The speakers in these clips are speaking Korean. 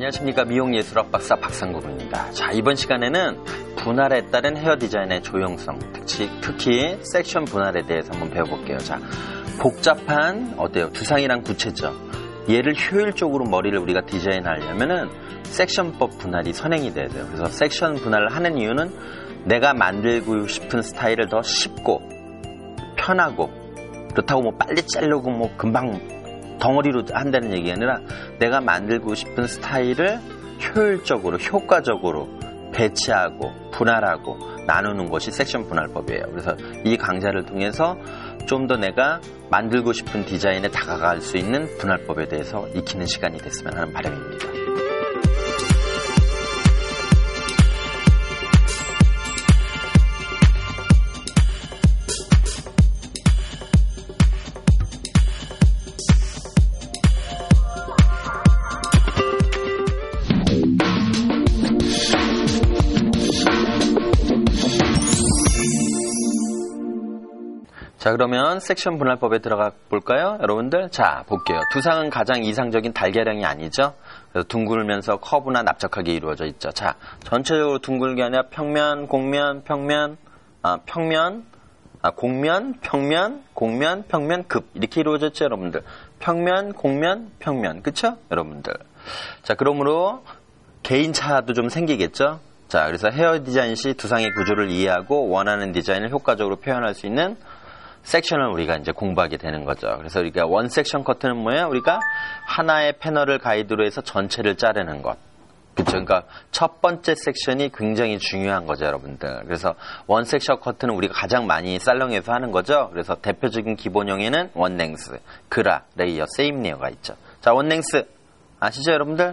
안녕하십니까. 미용예술학 박사 박상국입니다. 자, 이번 시간에는 분할에 따른 헤어 디자인의 조형성, 특히 섹션 분할에 대해서 한번 배워볼게요. 자, 복잡한 어때요? 두상이란 구체죠. 얘를 효율적으로 머리를 우리가 디자인하려면은 섹션법 분할이 선행이 돼야 돼요. 그래서 섹션 분할을 하는 이유는 내가 만들고 싶은 스타일을 더 쉽고 편하고, 그렇다고 뭐 빨리 자르고 뭐 금방 덩어리로 한다는 얘기가 아니라 내가 만들고 싶은 스타일을 효율적으로, 효과적으로 배치하고 분할하고 나누는 것이 섹션 분할법이에요. 그래서 이 강좌를 통해서 좀 더 내가 만들고 싶은 디자인에 다가갈 수 있는 분할법에 대해서 익히는 시간이 됐으면 하는 바람입니다. 자, 그러면 섹션 분할법에 들어가 볼까요? 여러분들, 자, 볼게요. 두상은 가장 이상적인 달걀형이 아니죠? 그래서 둥글면서 커브나 납작하게 이루어져 있죠. 자, 전체적으로 둥글게 아니라 평면, 공면, 평면, 공면, 평면, 공면, 평면, 급 이렇게 이루어졌죠, 여러분들. 평면, 공면, 평면, 그쵸? 여러분들. 자, 그러므로 개인차도 좀 생기겠죠? 자, 그래서 헤어 디자인 시 두상의 구조를 이해하고 원하는 디자인을 효과적으로 표현할 수 있는 섹션을 우리가 이제 공부하게 되는 거죠. 그래서 우리가 원 섹션 커트는 뭐예요? 우리가 하나의 패널을 가이드로 해서 전체를 자르는 것. 그쵸? 그러니까 첫 번째 섹션이 굉장히 중요한 거죠, 여러분들. 그래서 원 섹션 커트는 우리가 가장 많이 살롱에서 하는 거죠. 그래서 대표적인 기본형에는 원랭스, 그라, 레이어, 세임 레이어가 있죠. 자, 원랭스 아시죠, 여러분들?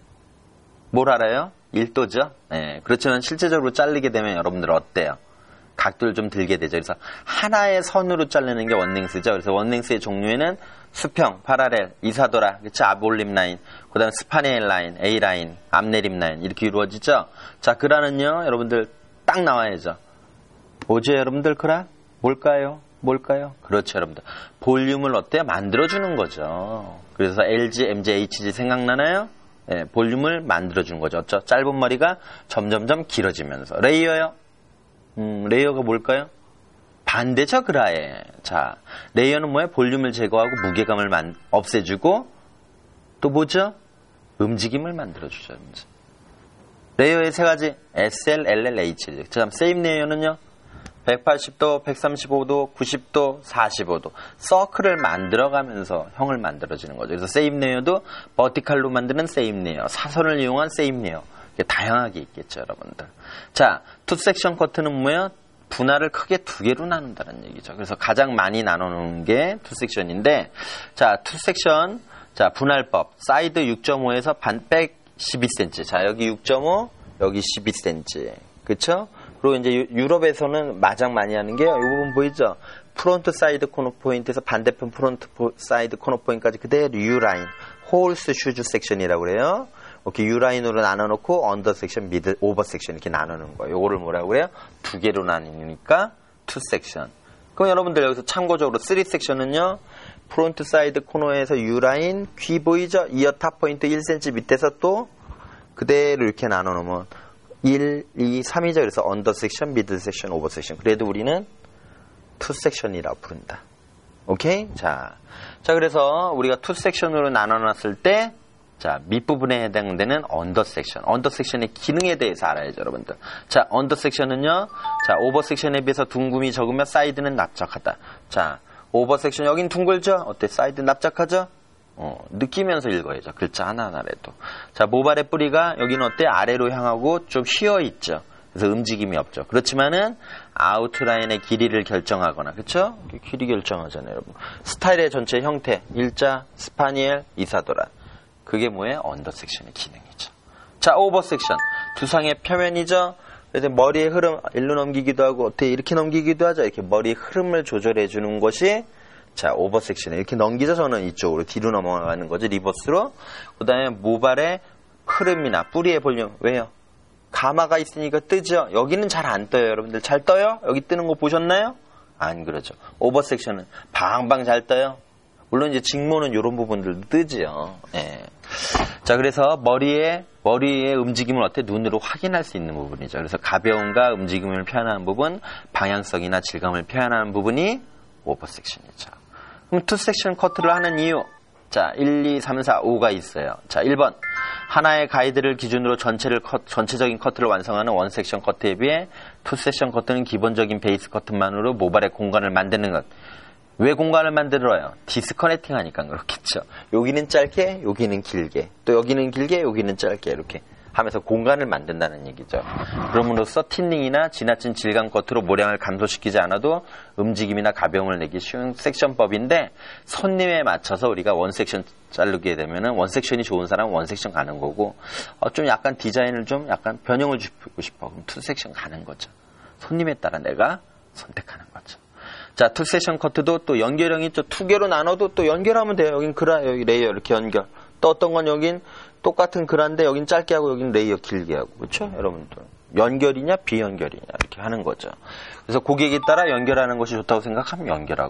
뭘 알아요? 1도죠? 네, 그렇지만 실제적으로 자르게 되면 여러분들 어때요? 각도를 좀 들게 되죠. 그래서 하나의 선으로 자르는 게 원랭스죠. 그래서 원랭스의 종류에는 수평, 파라렐, 이사도라, 그쵸? 아볼림 라인, 그 다음에 스파니엘 라인, A 라인, 앞내림 라인 이렇게 이루어지죠. 자, 그라는요, 여러분들 딱 나와야죠. 뭐죠, 여러분들 그라? 뭘까요? 그렇죠, 여러분들. 볼륨을 어때요? 만들어주는 거죠. 그래서 LG, MG, HG 생각나나요? 네, 볼륨을 만들어주는 거죠. 어쩌? 짧은 머리가 점점점 길어지면서. 레이어요? 레이어가 뭘까요? 반대죠, 그라에. 자, 레이어는 뭐예요? 볼륨을 제거하고 무게감을 없애주고, 또 뭐죠? 움직임을 만들어주죠. 레이어의 세 가지, SL, LL, H. 그 다음, 세임 레이어는요? 180도, 135도, 90도, 45도. 서클을 만들어가면서 형을 만들어주는 거죠. 그래서 세임 레이어도 버티칼로 만드는 세임 레이어, 사선을 이용한 세임 레이어. 다양하게 있겠죠, 여러분들. 자, 투 섹션 커트는 뭐예요? 분할을 크게 두 개로 나눈다는 얘기죠. 그래서 가장 많이 나누는 게 투 섹션인데, 자, 투 섹션, 자, 분할법. 사이드 6.5에서 반백 12cm. 자, 여기 6.5, 여기 12cm. 그쵸? 그리고 이제 유럽에서는 마장 많이 하는 게요. 이 부분 보이죠? 프론트 사이드 코너 포인트에서 반대편 프론트 사이드 코너 포인트까지 그대로 U라인, 홀스 슈즈 섹션이라고 그래요. 이렇게 U라인으로 나눠놓고 언더 섹션, 미들, 오버 섹션 이렇게 나누는 거예요. 요거를 뭐라고 그래요? 두 개로 나뉘니까 투 섹션. 그럼 여러분들 여기서 참고적으로 3 섹션은요. 프론트 사이드 코너에서 U라인, 귀 보이죠? 이어 탑 포인트 1cm 밑에서 또 그대로 이렇게 나눠놓으면 1, 2, 3이죠. 그래서 언더 섹션, 미들 섹션, 오버 섹션. 그래도 우리는 투 섹션이라고 부른다. 오케이? 자, 그래서 우리가 투 섹션으로 나눠놨을 때 자, 밑부분에 해당되는 언더 섹션. 언더 섹션의 기능에 대해서 알아야죠, 여러분들. 자, 언더 섹션은요. 자, 오버 섹션에 비해서 둥금이 적으면 사이드는 납작하다. 자, 오버 섹션 여긴 둥글죠? 어때? 사이드 납작하죠? 느끼면서 읽어야죠. 글자 하나하나라도. 자, 모발의 뿌리가 여기는 어때? 아래로 향하고 좀 휘어 있죠. 그래서 움직임이 없죠. 그렇지만은 아웃라인의 길이를 결정하거나, 그쵸? 길이 결정하잖아요, 여러분. 스타일의 전체 형태, 일자, 스파니엘, 이사도란. 그게 뭐예요? 언더 섹션의 기능이죠. 자, 오버 섹션. 두상의 표면이죠. 그래서 머리의 흐름, 일로 넘기기도 하고, 어떻게 이렇게 넘기기도 하죠. 이렇게 머리의 흐름을 조절해 주는 것이, 자, 오버 섹션에 이렇게 넘기죠. 저는 이쪽으로 뒤로 넘어가는 거죠. 리버스로. 그 다음에 모발의 흐름이나 뿌리의 볼륨. 왜요? 가마가 있으니까 뜨죠. 여기는 잘 안 떠요. 여러분들 잘 떠요? 여기 뜨는 거 보셨나요? 안 그러죠. 오버 섹션은 방방 잘 떠요. 물론 이제 직모는 이런 부분들도 뜨지요. 예. 자, 그래서 머리의 움직임을 어때? 눈으로 확인할 수 있는 부분이죠. 그래서 가벼움과 움직임을 표현하는 부분, 방향성이나 질감을 표현하는 부분이 오버 섹션이죠. 그럼 투 섹션 커트를 하는 이유. 자, 1, 2, 3, 4, 5가 있어요. 자, 1번. 하나의 가이드를 기준으로 전체적인 커트를 완성하는 원 섹션 커트에 비해 투 섹션 커트는 기본적인 베이스 커트만으로 모발의 공간을 만드는 것. 왜 공간을 만들어요? 디스커넥팅 하니까 그렇겠죠. 여기는 짧게, 여기는 길게, 또 여기는 길게, 여기는 짧게 이렇게 하면서 공간을 만든다는 얘기죠. 그럼으로써 틴닝이나 지나친 질감 커트로 모량을 감소시키지 않아도 움직임이나 가벼움을 내기 쉬운 섹션법인데 손님에 맞춰서 우리가 원 섹션 자르게 되면은 원 섹션이 좋은 사람은 원 섹션 가는 거고 좀 약간 디자인을 좀 약간 변형을 주고 싶어. 그럼 투 섹션 가는 거죠. 손님에 따라 내가 선택하는 거죠. 자, 투 섹션 커트도 또 연결형이 있죠. 두 개로 나눠도 또 연결하면 돼요. 여긴 그라, 여기 레이어 이렇게 연결. 또 어떤 건 여긴 똑같은 그라인데 여긴 짧게 하고 여긴 레이어 길게 하고. 그렇죠? 여러분들. 연결이냐 비연결이냐 이렇게 하는 거죠. 그래서 고객에 따라 연결하는 것이 좋다고 생각하면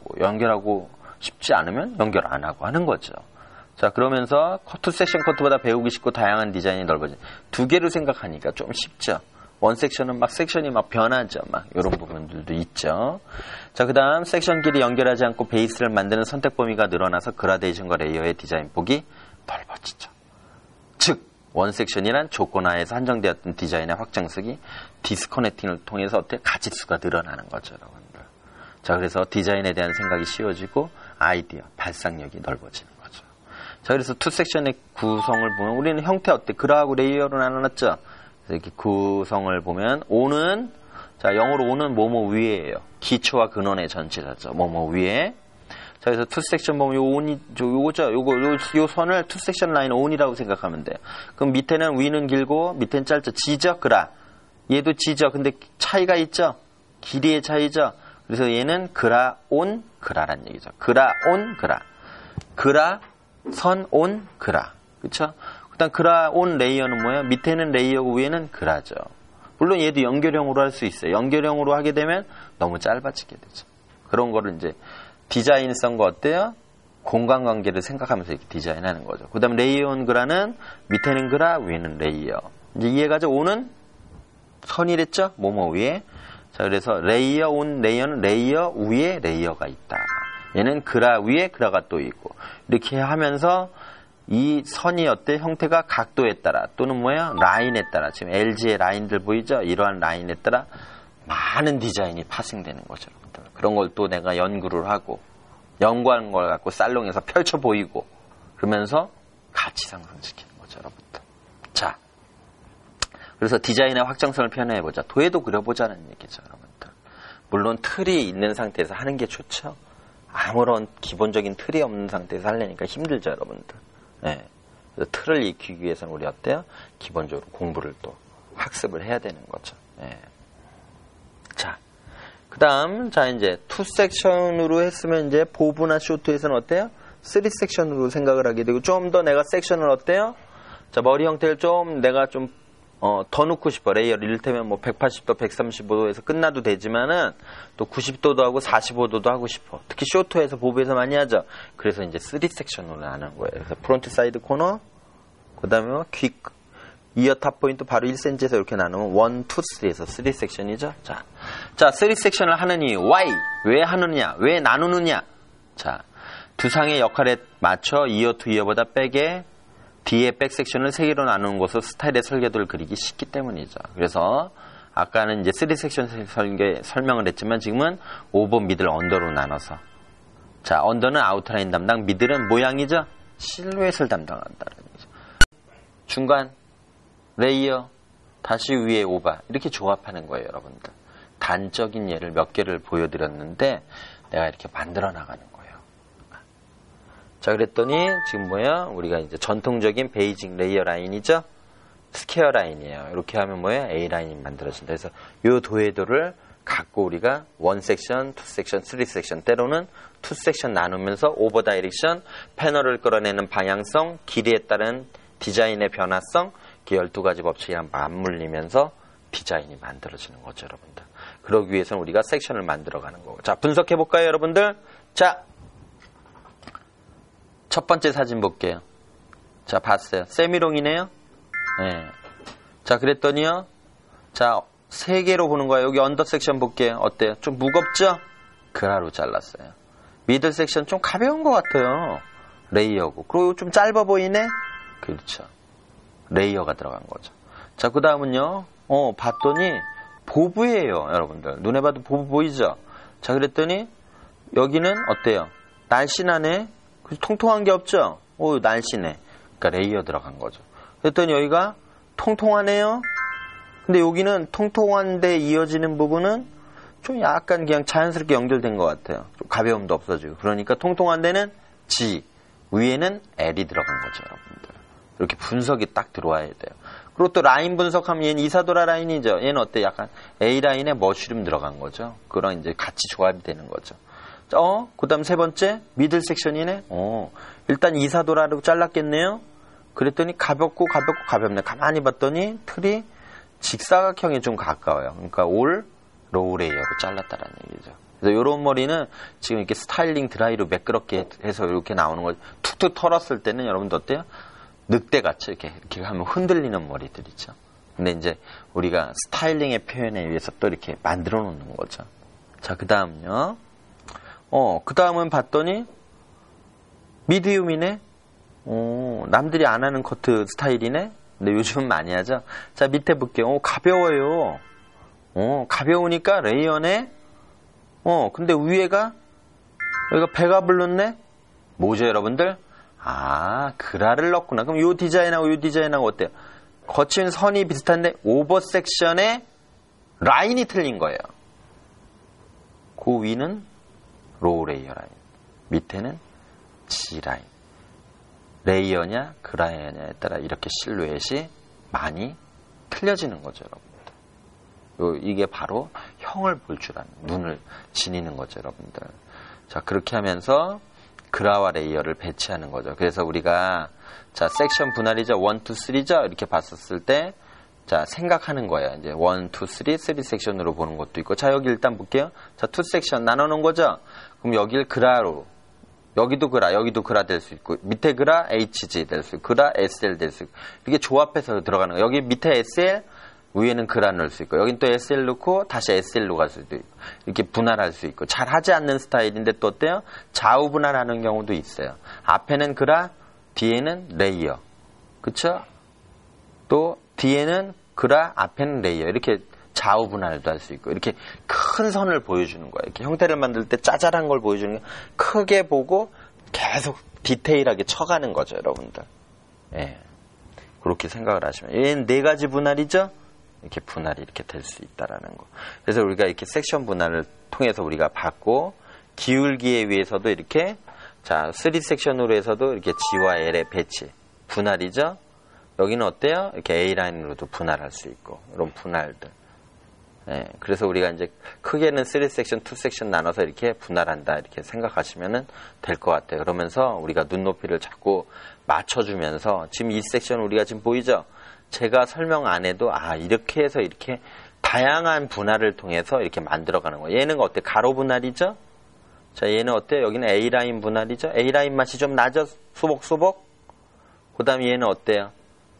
연결하고 싶지 않으면 연결 안 하고 하는 거죠. 자, 그러면서 투 섹션 커트보다 배우기 쉽고 다양한 디자인이 넓어진 두 개로 생각하니까 좀 쉽죠. 원 섹션은 막 섹션이 막 변하죠. 막 이런 부분들도 있죠. 자, 그 다음 섹션끼리 연결하지 않고 베이스를 만드는 선택 범위가 늘어나서 그라데이션과 레이어의 디자인 폭이 넓어지죠. 즉, 원 섹션이란 조건 하에서 한정되었던 디자인의 확장성이 디스커넥팅을 통해서 어떻게 가짓수가 늘어나는 거죠, 여러분들. 자, 그래서 디자인에 대한 생각이 쉬워지고 아이디어, 발상력이 넓어지는 거죠. 자, 그래서 투 섹션의 구성을 보면 우리는 형태 어때? 그라하고 레이어로 나눠놨죠? 이렇게 구성을 보면 오는 자 영어로 오는 뭐뭐 위에예요. 기초와 근원의 전체자죠. 뭐뭐 위에. 자 그래서 투 섹션 보면 요 온이 요거죠. 요 선을 투 섹션 라인 온이라고 생각하면 돼요. 그럼 밑에는 위는 길고 밑에는 짧죠. 지죠 그라. 얘도 지죠. 근데 차이가 있죠. 길이의 차이죠. 그래서 얘는 그라 온 그라란 얘기죠. 그라 온 그라. 그라 선 온 그라. 그렇죠? 일단 그라 온 레이어는 뭐예요? 밑에는 레이어고 위에는 그라죠. 물론 얘도 연결형으로 할 수 있어요. 연결형으로 하게 되면 너무 짧아지게 되죠. 그런 거를 이제 디자인성과 어때요? 공간관계를 생각하면서 이렇게 디자인하는 거죠. 그 다음에 레이어 온 그라는 밑에는 그라 위에는 레이어. 이제 이해가죠? 온은 선이랬죠? 뭐뭐 위에. 자 그래서 레이어 온 레이어는 레이어 위에 레이어가 있다. 얘는 그라 위에 그라가 또 있고 이렇게 하면서 이 선이 어때? 형태가 각도에 따라 또는 뭐야? 라인에 따라 지금 LG의 라인들 보이죠? 이러한 라인에 따라 많은 디자인이 파생되는 거죠. 그런 걸 또 내가 연구를 하고 연구한 걸 갖고 살롱에서 펼쳐 보이고 그러면서 가치 상승시키는 거죠, 여러분들. 자, 그래서 디자인의 확장성을 표현해보자. 도에도 그려보자는 얘기죠, 여러분들. 물론 틀이 있는 상태에서 하는 게 좋죠. 아무런 기본적인 틀이 없는 상태에서 하려니까 힘들죠, 여러분들. 네. 그래서 틀을 익히기 위해서는 우리 어때요? 기본적으로 공부를 또 학습을 해야 되는 거죠. 네. 자, 그 다음, 자, 이제, 투 섹션으로 했으면 이제, 보브나 쇼트에서는 어때요? 3 섹션으로 생각을 하게 되고, 좀 더 내가 섹션을 어때요? 자, 머리 형태를 좀 내가 좀, 더 넣고 싶어. 레이어를 이를테면 뭐 180도, 135도에서 끝나도 되지만은 또 90도도 하고 45도도 하고 싶어. 특히 쇼트에서 보브에서 많이 하죠. 그래서 이제 3 섹션으로 나누는 거예요. 그래서 프론트 사이드 코너, 그 다음에 퀵, 이어 탑 포인트 바로 1cm에서 이렇게 나누면 1, 2, 3에서 3 섹션이죠. 자, 3 섹션을 하는 이유. Why? 왜 하느냐? 왜 나누느냐? 자, 두 상의 역할에 맞춰 이어 투 이어보다 백에 뒤에 백 섹션을 3개로 나누는 것으로 스타일의 설계도를 그리기 쉽기 때문이죠. 그래서 아까는 이제 3 섹션 설명을 했지만 지금은 오버, 미들, 언더로 나눠서 자, 언더는 아웃라인 담당, 미들은 모양이죠. 실루엣을 담당한다는 거죠. 중간 레이어 다시 위에 오버 이렇게 조합하는 거예요, 여러분들. 단적인 예를 몇 개를 보여드렸는데 내가 이렇게 만들어 나가는 거예요. 자, 그랬더니 지금 뭐야? 우리가 이제 전통적인 베이직 레이어 라인이죠? 스퀘어 라인이에요. 이렇게 하면 뭐야? A 라인이 만들어진다. 그래서 요 도해도를 갖고 우리가 1 섹션, 2 섹션, 3 섹션 때로는 2 섹션 나누면서 오버 다이렉션, 패널을 끌어내는 방향성, 길이에 따른 디자인의 변화성, 이렇게 12가지 법칙이랑 맞물리면서 디자인이 만들어지는 거죠, 여러분들. 그러기 위해서는 우리가 섹션을 만들어가는 거고. 자, 분석해볼까요, 여러분들? 자, 첫 번째 사진 볼게요. 자, 봤어요. 세미롱이네요. 네. 자, 그랬더니요. 자, 3개로 보는 거예요. 여기 언더 섹션 볼게요. 어때요? 좀 무겁죠? 그라로 잘랐어요. 미들 섹션 좀 가벼운 것 같아요. 레이어고. 그리고 좀 짧아 보이네? 그렇죠. 레이어가 들어간 거죠. 자, 그 다음은요. 봤더니 보브예요, 여러분들. 눈에 봐도 보브 보이죠? 자, 그랬더니 여기는 어때요? 날씬하네? 통통한 게 없죠? 오, 날씬해. 그러니까 레이어 들어간 거죠. 그랬더니 여기가 통통하네요? 근데 여기는 통통한데 이어지는 부분은 좀 약간 그냥 자연스럽게 연결된 것 같아요. 좀 가벼움도 없어지고. 그러니까 통통한 데는 G, 위에는 L이 들어간 거죠, 여러분들. 이렇게 분석이 딱 들어와야 돼요. 그리고 또 라인 분석하면 얘는 이사도라 라인이죠. 얘는 어때? 약간 A 라인에 머쉬룸 들어간 거죠. 그랑 이제 같이 조합이 되는 거죠. 그 다음 3번째, 미들 섹션이네. 일단 이사도라로 잘랐겠네요. 그랬더니 가볍고 가볍네. 가만히 봤더니 틀이 직사각형에 좀 가까워요. 그러니까 올 로우 레이어로 잘랐다라는 얘기죠. 그래서 이런 머리는 지금 이렇게 스타일링 드라이로 매끄럽게 해서 이렇게 나오는 걸 툭툭 털었을 때는 여러분들 어때요? 늑대같이 이렇게 하면 흔들리는 머리들 있죠. 근데 이제 우리가 스타일링의 표현에 의해서 또 이렇게 만들어 놓는 거죠. 자, 그 다음요. 그 다음은 봤더니 미디움이네. 남들이 안 하는 커트 스타일이네. 근데 요즘은 많이 하죠. 자, 밑에 볼게요. 가벼워요. 가벼우니까 레이어네. 근데 위에가 여기가 배가 불렀네. 뭐죠, 여러분들? 그라를 넣었구나. 그럼 요 디자인하고 요 디자인하고 어때요? 거친 선이 비슷한데 오버 섹션의 라인이 틀린 거예요. 그 위는 로우 레이어 라인, 밑에는 G 라인. 레이어냐 그라이어냐에 따라 이렇게 실루엣이 많이 틀려지는 거죠, 여러분들. 이게 바로 형을 볼 줄 아는, 눈을 지니는 거죠, 여러분들. 자, 그렇게 하면서 그라와 레이어를 배치하는 거죠. 그래서 우리가 자, 섹션 분할이죠. 1, 2, 3죠. 이렇게 봤었을 때 자, 생각하는 거예요. 이제 1, 2, 3 섹션으로 보는 것도 있고. 자, 여기 일단 볼게요. 자, 2 섹션 나눠 놓은 거죠. 그럼 여기를 그라로, 여기도 그라 될 수 있고, 밑에 그라 HG 될 수 있고, 그라 SL 될 수 있고, 이렇게 조합해서 들어가는 거예요. 여기 밑에 SL, 위에는 그라 넣을 수 있고, 여긴 또 SL 넣고 다시 SL로 갈 수도 있고, 이렇게 분할할 수 있고, 잘 하지 않는 스타일인데 또 어때요? 좌우 분할하는 경우도 있어요. 앞에는 그라, 뒤에는 레이어. 그쵸? 또 뒤에는 그라, 앞에는 레이어. 이렇게 좌우 분할도 할 수 있고, 이렇게 큰 선을 보여주는 거예요. 이렇게 형태를 만들 때 짜잘한 걸 보여주는 게 크게 보고 계속 디테일하게 쳐가는 거죠, 여러분들. 예. 그렇게 생각을 하시면. 얘는 4가지 분할이죠? 이렇게 분할이 이렇게 될 수 있다라는 거. 그래서 우리가 이렇게 섹션 분할을 통해서 우리가 봤고, 기울기에 의해서도 이렇게, 자, 3섹션으로 해서도 이렇게 G와 L의 배치. 분할이죠? 여기는 어때요? 이렇게 A라인으로도 분할할 수 있고, 이런 분할들. 예, 그래서 우리가 이제 크게는 3섹션, 2섹션 나눠서 이렇게 분할한다, 이렇게 생각하시면 될 것 같아요. 그러면서 우리가 눈높이를 자꾸 맞춰주면서, 지금 이 섹션 우리가 지금 보이죠? 제가 설명 안 해도, 이렇게 해서 이렇게 다양한 분할을 통해서 이렇게 만들어가는 거예요. 얘는 어때? 가로 분할이죠? 자, 얘는 어때요? 여기는 A라인 분할이죠? A라인 맛이 좀 나죠? 수복수복? 그 다음에 얘는 어때요?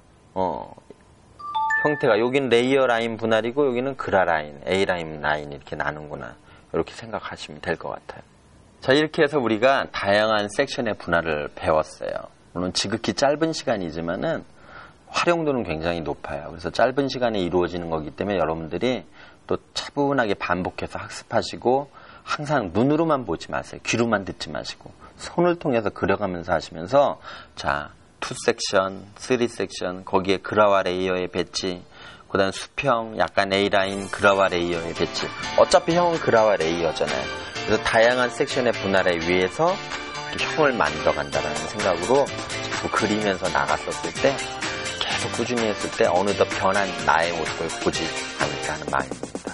형태가, 여기는 레이어 라인 분할이고, 여기는 그라 라인, A라인 라인 이렇게 나누구나. 이렇게 생각하시면 될 것 같아요. 자, 이렇게 해서 우리가 다양한 섹션의 분할을 배웠어요. 물론 지극히 짧은 시간이지만은 활용도는 굉장히 높아요. 그래서 짧은 시간에 이루어지는 거기 때문에 여러분들이 또 차분하게 반복해서 학습하시고, 항상 눈으로만 보지 마세요. 귀로만 듣지 마시고, 손을 통해서 그려가면서 하시면서, 자, 2섹션, 3섹션, 거기에 그라와 레이어의 배치, 그 다음 수평, 약간 A라인, 그라와 레이어의 배치. 어차피 형은 그라와 레이어잖아요. 그래서 다양한 섹션의 분할에 의해서 형을 만들어간다는 생각으로 자꾸 그리면서 나갔었을 때, 계속 꾸준히 했을 때 어느덧 변한 나의 모습을 보지 않을까 하는 마음입니다.